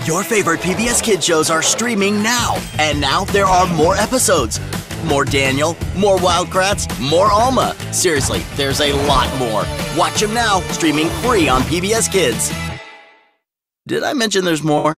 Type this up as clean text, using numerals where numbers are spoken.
Your favorite PBS Kids shows are streaming now. And now there are more episodes. More Daniel, more Wildcrats, more Alma. Seriously, there's a lot more. Watch them now, streaming free on PBS Kids. Did I mention there's more?